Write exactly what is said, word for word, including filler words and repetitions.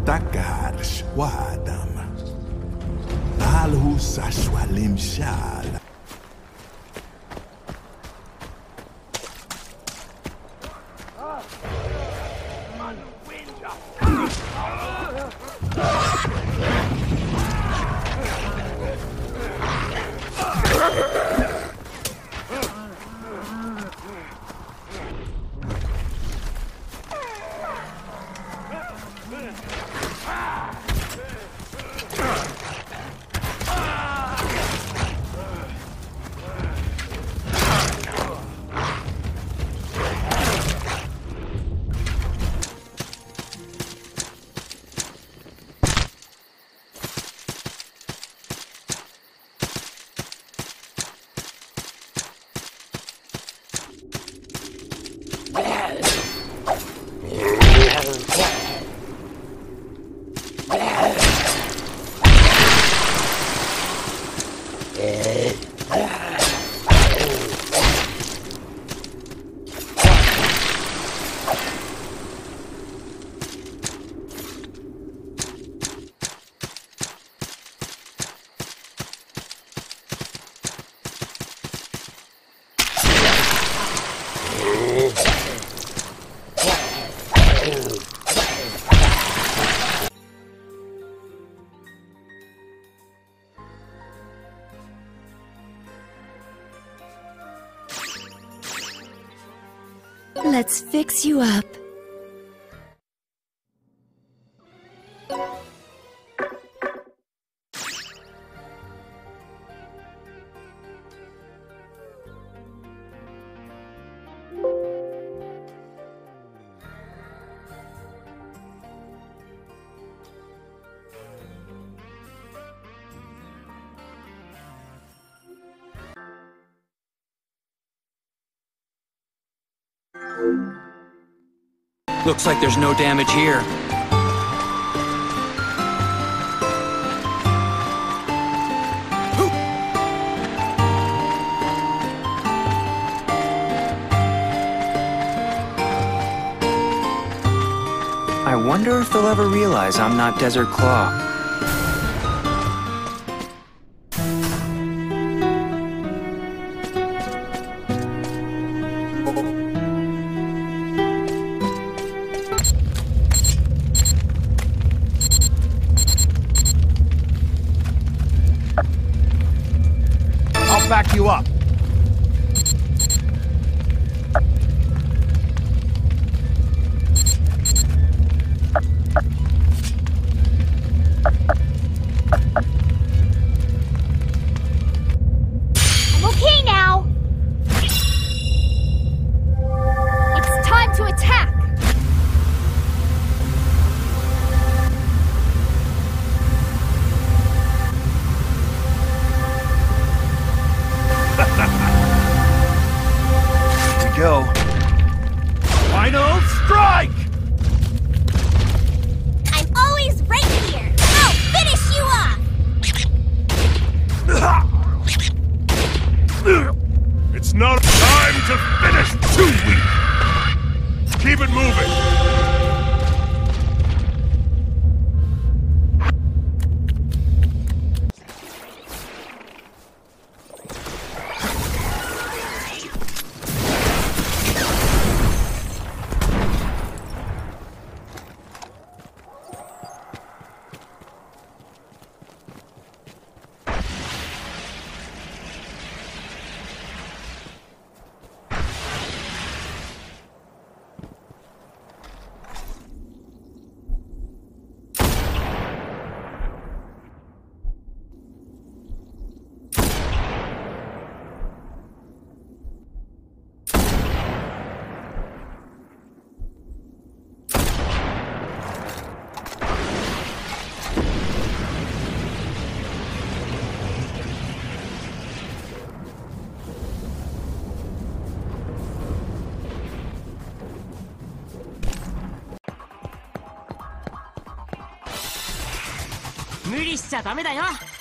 takar shwadam. Alhu sashwalim shal. Let's fix you up. Looks like there's no damage here. I wonder if they'll ever realize I'm not Desert Claw. Back you up. I'm okay now. It's time to attack. Go. Final strike! I'm always right here. I'll finish you off. It's not time to finish too weak. Keep it moving. 無理しちゃダメだよ。